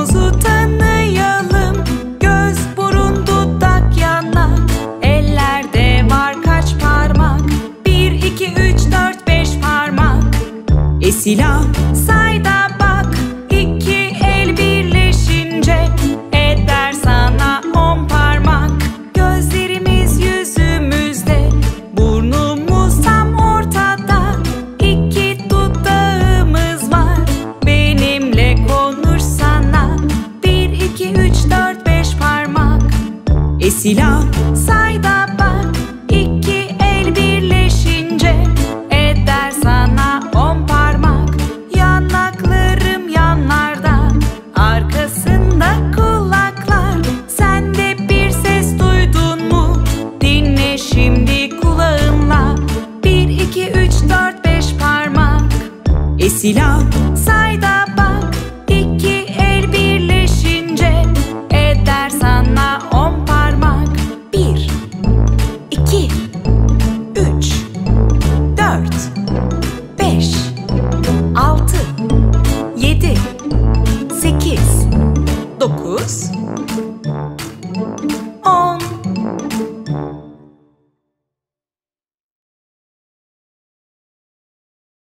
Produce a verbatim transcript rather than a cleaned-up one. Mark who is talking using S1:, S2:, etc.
S1: Birbirimizi tanıyalım. Göz, burun, dudak, yanak. Ellerde var kaç parmak? Bir, iki, üç, dört, beş parmak. Esila say da bak. İki el birleşince eder sana on parmak. Gözlerimiz yüzümüzde, burnumuz tam ortada. İki dudağımız var, benimle konuşsana. Bir, iki, üç, dört, beş parmak. Esila say da bak. İki el birleşince eder sana on parmak. Yanaklarım yanlarda, arkasında kulaklar. Sen de bir ses duydun mu? Dinle şimdi kulağınla. Bir, iki, üç, dört, beş parmak. Esila say